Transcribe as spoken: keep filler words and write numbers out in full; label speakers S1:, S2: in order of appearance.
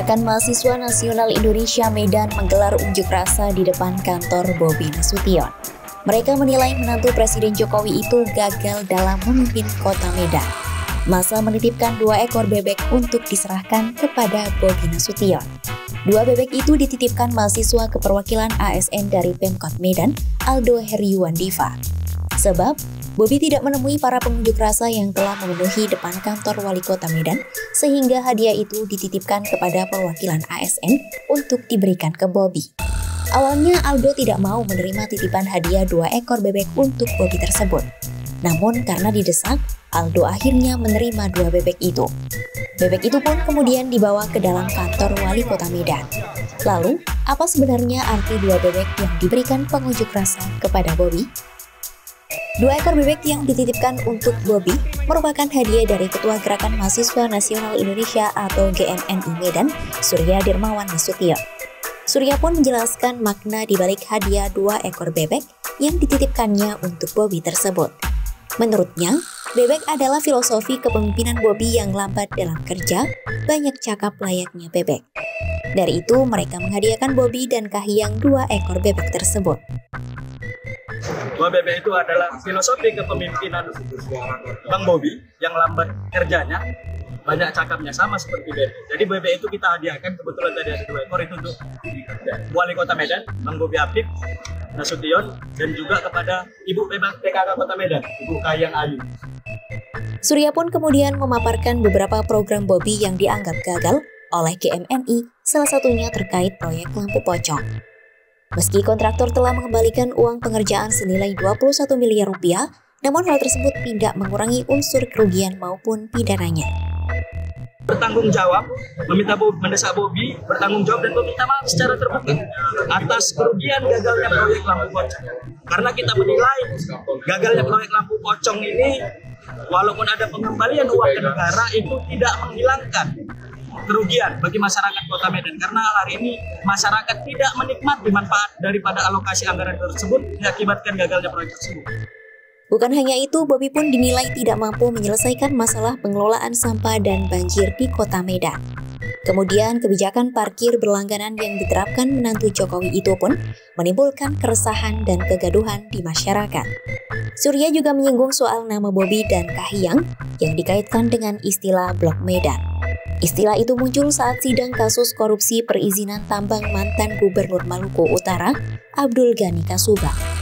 S1: Gerakan Mahasiswa Nasional Indonesia Medan menggelar unjuk rasa di depan kantor Bobi Nasution. Mereka menilai menantu Presiden Jokowi itu gagal dalam memimpin kota Medan. Massa menitipkan dua ekor bebek untuk diserahkan kepada Bobi Nasution. Dua bebek itu dititipkan mahasiswa keperwakilan A S N dari Pemkot Medan, Aldo Heriwandiva. Sebab Bobi tidak menemui para pengunjuk rasa yang telah memenuhi depan kantor wali kota Medan, sehingga hadiah itu dititipkan kepada perwakilan A S N untuk diberikan ke Bobi. Awalnya Aldo tidak mau menerima titipan hadiah dua ekor bebek untuk Bobi tersebut. Namun karena didesak, Aldo akhirnya menerima dua bebek itu. Bebek itu pun kemudian dibawa ke dalam kantor wali kota Medan. Lalu, apa sebenarnya arti dua bebek yang diberikan pengunjuk rasa kepada Bobi? Dua ekor bebek yang dititipkan untuk Bobi merupakan hadiah dari Ketua Gerakan Mahasiswa Nasional Indonesia atau G M N I Medan, Surya Dirmawan Nasution. Surya pun menjelaskan makna di balik hadiah dua ekor bebek yang dititipkannya untuk Bobi tersebut. Menurutnya, bebek adalah filosofi kepemimpinan Bobi yang lambat dalam kerja, banyak cakap layaknya bebek. Dari itu, mereka menghadiahkan Bobi dan Kahiyang dua ekor bebek tersebut.
S2: Dua bebek itu adalah filosofi kepemimpinan Bang Bobi yang lambat kerjanya, banyak cakapnya, sama seperti bebek. Jadi bebek itu kita hadiahkan, kebetulan tadi ada dua ekor itu untuk Wali Kota Medan, Bang Bobi Apip Nasution, dan juga kepada Ibu P K K Kota Medan, Ibu Kahiyang Ayu.
S1: Surya pun kemudian memaparkan beberapa program Bobi yang dianggap gagal oleh G M N I, salah satunya terkait proyek lampu pocong. Meski kontraktor telah mengembalikan uang pengerjaan senilai dua puluh satu miliar rupiah, namun hal tersebut tidak mengurangi unsur kerugian maupun pidananya.
S2: Bertanggung jawab, meminta Bobi, mendesak Bobi bertanggung jawab dan meminta maaf secara terbuka atas kerugian gagalnya proyek lampu pocong. Karena kita menilai gagalnya proyek lampu pocong ini, walaupun ada pengembalian uang ke negara, itu tidak menghilangkan kerugian bagi masyarakat Kota Medan, karena hari ini masyarakat tidak menikmati manfaat daripada alokasi anggaran tersebut diakibatkan gagalnya proyek tersebut.
S1: Bukan hanya itu, Bobi pun dinilai tidak mampu menyelesaikan masalah pengelolaan sampah dan banjir di Kota Medan. Kemudian kebijakan parkir berlangganan yang diterapkan menantu Jokowi itu pun menimbulkan keresahan dan kegaduhan di masyarakat. Surya juga menyinggung soal nama Bobi dan Kahiyang yang dikaitkan dengan istilah Blok Medan. Istilah itu muncul saat sidang kasus korupsi perizinan tambang mantan Gubernur Maluku Utara, Abdul Ghani Kasubag.